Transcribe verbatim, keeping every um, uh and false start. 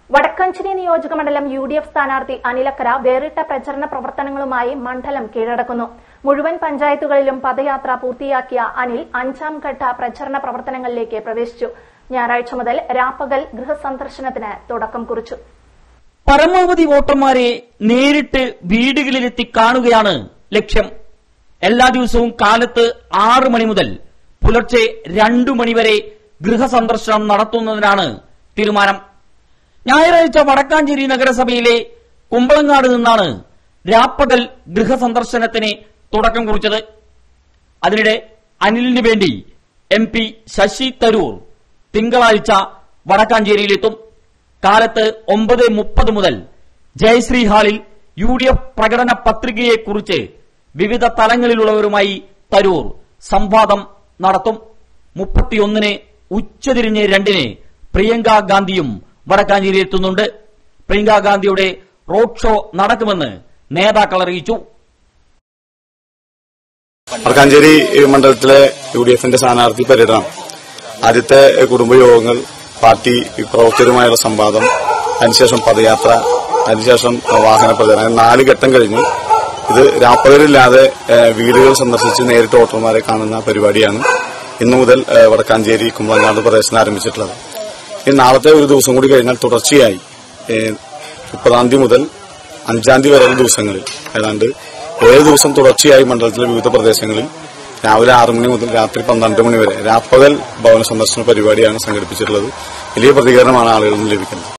വടക്കാഞ്ചേരി നിയോജകമണ്ഡലം U D F സ്ഥാനാർത്ഥി അനിലക്കര വേറിട്ട പ്രചരണ പ്രവർത്തനങ്ങളുമായി മണ്ഡലം കീഴടക്കുന്നു. മുഴുവൻ പഞ്ചായത്തുകളിലും പദയാത്ര പൂർത്തിയാക്കിയ അനിൽ അഞ്ചാം ഘട്ട പ്രചരണ പ്രവർത്തനങ്ങളിലേക്ക് പ്രവേശിച്ചു. ഞായറാഴ്ച മുതൽ രാപ്പകൽ ഗൃഹസന്ദർശനത്തിന് തുടക്കം കുറിച്ചു. പരമാവധി വോട്ടർമാരെ നേരിട്ട് വീടുകളിലെത്തി കാണുകയാണ് ലക്ഷ്യം. എല്ലാ ദിവസവും കാലത്ത് ആറ് മണി മുതൽ പുലർച്ചെ രണ്ടു മണിവരെ ഗൃഹസന്ദർശനം നടത്തുന്നതിനാണ് തീരുമാനം. ഞായറാഴ്ച വടക്കാഞ്ചേരി നഗരസഭയിലെ കുമ്പളങ്ങാട് നിന്നാണ് രാപ്പകൽ ഗൃഹസന്ദർശനത്തിന് തുടക്കം കുറിച്ചത്. അതിനിടെ അനിലിന് വേണ്ടി എം പി ശശി തരൂർ തിങ്കളാഴ്ച വടക്കാഞ്ചേരിയിലെത്തും. കാലത്ത് ഒമ്പത് മുപ്പത് മുതൽ ജയശ്രീ ഹാളിൽ യു ഡി എഫ് പ്രകടന പത്രികയെക്കുറിച്ച് വിവിധ തലങ്ങളിലുള്ളവരുമായി തരൂർ സംവാദം നടത്തും. മുപ്പത്തിയൊന്നിന് ഉച്ചതിരിഞ്ഞ് രണ്ടിന് പ്രിയങ്ക ഗാന്ധിയും വടക്കാഞ്ചേരി എത്തുന്നുണ്ട്. പ്രിയങ്ക ഗാന്ധിയുടെ റോഡ് ഷോ നടക്കുമെന്ന് നേതാക്കൾ അറിയിച്ചു. വടക്കാഞ്ചേരി മണ്ഡലത്തിലെ യു ഡി എഫിന്റെ സ്ഥാനാർത്ഥി പര്യടനം, ആദ്യത്തെ കുടുംബയോഗങ്ങൾ, പാർട്ടി പ്രവർത്തകരുമായുള്ള സംവാദം, അതിനുശേഷം പദയാത്ര, അതിനുശേഷം വാഹന പ്രചരണം, നാല് ഘട്ടം കഴിഞ്ഞു. ഇത് രാപ്പകലില്ലാതെ വീടുകൾ സന്ദർശിച്ച് നേരിട്ട് വോട്ടർമാരെ കാണുന്ന പരിപാടിയാണ് ഇന്നു മുതൽ വടക്കാഞ്ചേരി കുമ്പളങ്ങാട് പ്രദേശത്ത് ആരംഭിച്ചിട്ടുള്ളത്. ഇനി നാളത്തെ ഒരു ദിവസം കൂടി കഴിഞ്ഞാൽ തുടർച്ചയായി മുപ്പതാം തീയതി മുതൽ അഞ്ചാം തീയതി വരെയുള്ള ദിവസങ്ങളിൽ ഏതാണ്ട് ഏഴ് ദിവസം തുടർച്ചയായി മണ്ഡലത്തിലെ വിവിധ പ്രദേശങ്ങളിൽ രാവിലെ ആറ് മണി മുതൽ രാത്രി പന്ത്രണ്ട് മണി വരെ രാപ്പകൽ ഭവന സന്ദർശന പരിപാടിയാണ് സംഘടിപ്പിച്ചിട്ടുള്ളത്. വലിയ പ്രതികരണമാണ് ആളുകളിൽ നിന്ന് ലഭിക്കുന്നത്.